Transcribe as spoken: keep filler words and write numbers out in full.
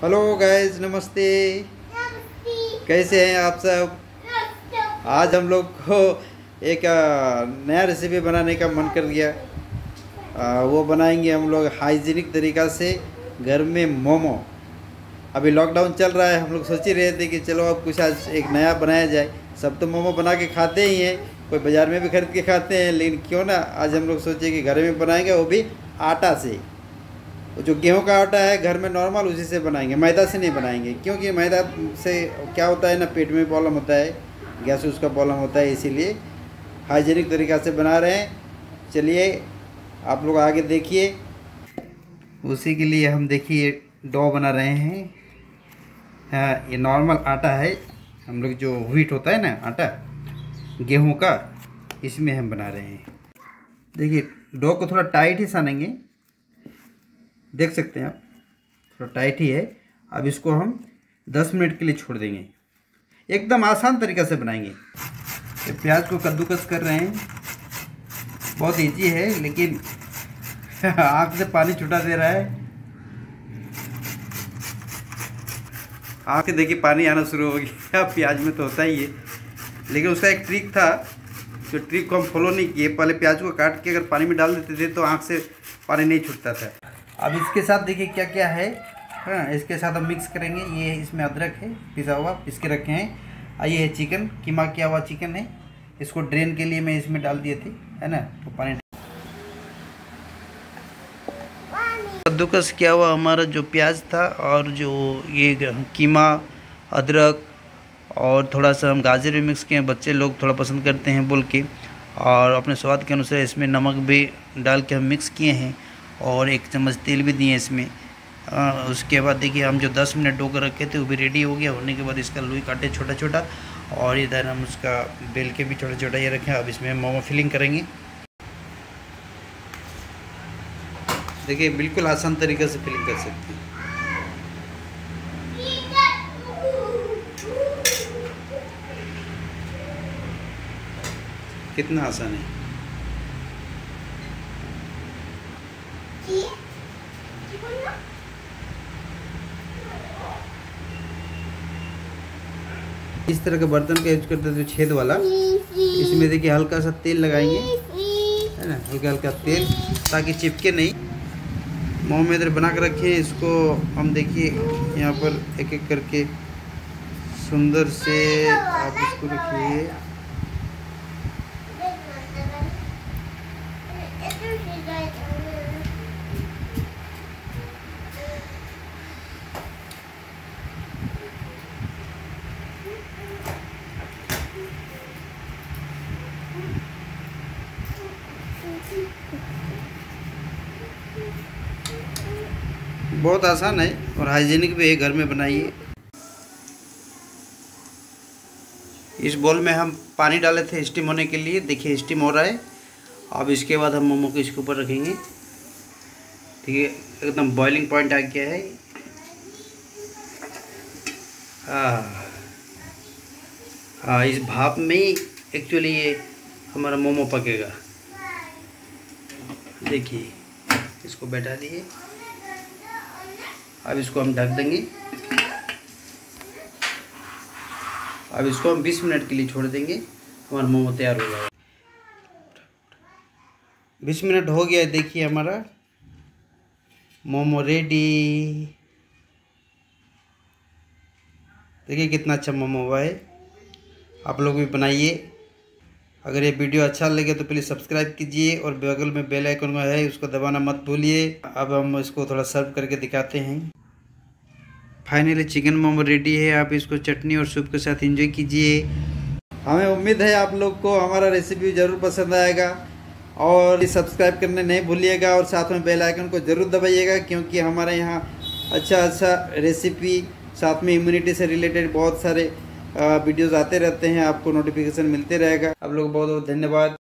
Hello guys, नमस्ते। कैसे हैं आप सब? आज हम लोग को एक आ, नया रेसिपी बनाने का मन कर गया। आ, वो बनाएंगे हम लोग हाइजीनिक तरीक़ा से घर में मोमो। अभी लॉकडाउन चल रहा है, हम लोग सोच ही रहे थे कि चलो अब कुछ आज एक नया बनाया जाए। सब तो मोमो बना के खाते ही हैं, कोई बाज़ार में भी खरीद के खाते हैं, लेकिन क्यों ना आज हम लोग सोचे कि घर में बनाएंगे, वो भी आटा से। जो गेहूं का आटा है घर में नॉर्मल, उसी से बनाएंगे, मैदा से नहीं बनाएंगे। क्योंकि मैदा से क्या होता है ना, पेट में प्रॉब्लम होता है, गैस उसका प्रॉब्लम होता है, इसीलिए हाइजीनिक तरीक़ा से बना रहे हैं। चलिए आप लोग आगे देखिए। उसी के लिए हम देखिए डो बना रहे हैं। हाँ, ये नॉर्मल आटा है, हम लोग जो व्हीट होता है ना आटा गेहूं का, इसमें हम बना रहे हैं। देखिए डो को थोड़ा टाइट ही सानेंगे, देख सकते हैं आप, थोड़ा टाइट ही है। अब इसको हम दस मिनट के लिए छोड़ देंगे। एकदम आसान तरीक़ा से बनाएंगे। ये प्याज को कद्दूकस कर रहे हैं, बहुत इजी है, लेकिन आँख से पानी छुटा दे रहा है। आँख से देखिए पानी आना शुरू हो गया। प्याज में तो होता ही है, लेकिन उसका एक ट्रिक था, जो ट्रिक को हम फॉलो नहीं किए। पहले प्याज को काट के अगर पानी में डाल देते थे तो आँख से पानी नहीं छूटता था। अब इसके साथ देखिए क्या क्या है। हाँ, इसके साथ हम मिक्स करेंगे। ये इसमें अदरक है पिसा हुआ, पिस के रखे हैं। और ये है चिकन, कीमा किया हुआ चिकन है। इसको ड्रेन के लिए मैं इसमें डाल दिए थे, है ना, तो पानी। कद्दूकस किया हुआ हमारा जो प्याज था, और जो ये कीमा, अदरक, और थोड़ा सा हम गाजर भी मिक्स किए हैं, बच्चे लोग थोड़ा पसंद करते हैं बोल के, और अपने स्वाद के अनुसार इसमें नमक भी डाल के हम मिक्स किए हैं, और एक चम्मच तेल भी दिए इसमें। आ, उसके बाद देखिए हम जो दस मिनट डो कर रखे थे वो भी रेडी हो गया। होने के बाद इसका लुई काटे छोटा छोटा, और इधर हम उसका बेल के भी छोटा छोटा ये रखें। अब इसमें मोमो फिलिंग करेंगे। देखिए बिल्कुल आसान तरीक़े से फिलिंग कर सकते हैं। कितना आसान है। इस तरह के बर्तन का यूज करते थे, छेद वाला। इसमें देखिए हल्का सा तेल लगाएंगे, है ना, हल्का हल्का तेल, ताकि चिपके नहीं। मोमो में इधर बना कर रखे, इसको हम देखिए यहाँ पर एक एक करके सुंदर से आप इसको रखिए। बहुत आसान है और हाइजीनिक भी है, घर में बनाइए। इस बोल में हम पानी डाले थे स्टीम होने के लिए। देखिए स्टीम हो रहा है। अब इसके बाद हम मोमो को इसके ऊपर रखेंगे। ठीक है, एकदम बॉइलिंग पॉइंट आ गया है। हाँ हाँ, इस भाप में ही एक्चुअली ये हमारा मोमो पकेगा। देखिए इसको बैठा दिए। अब इसको हम ढक देंगे। अब इसको हम बीस मिनट के लिए छोड़ देंगे, हमारा मोमो तैयार हो जाएगा। बीस मिनट हो गया है, देखिए हमारा मोमो रेडी। देखिए कितना अच्छा मोमो हुआ है। आप लोग भी बनाइए। अगर ये वीडियो अच्छा लगे तो प्लीज़ सब्सक्राइब कीजिए, और बगल में बेल आइकन है उसको दबाना मत भूलिए। अब हम इसको थोड़ा सर्व करके दिखाते हैं। फाइनली चिकन मोमो रेडी है। आप इसको चटनी और सूप के साथ एंजॉय कीजिए। हमें उम्मीद है आप लोग को हमारा रेसिपी ज़रूर पसंद आएगा, और सब्सक्राइब करने नहीं भूलिएगा, और साथ में बेल आइकन को ज़रूर दबाइएगा, क्योंकि हमारे यहाँ अच्छा अच्छा रेसिपी, साथ में इम्यूनिटी से रिलेटेड बहुत सारे वीडियोज़ आते रहते हैं। आपको नोटिफिकेशन मिलते रहेगा। आप लोग बहुत बहुत धन्यवाद।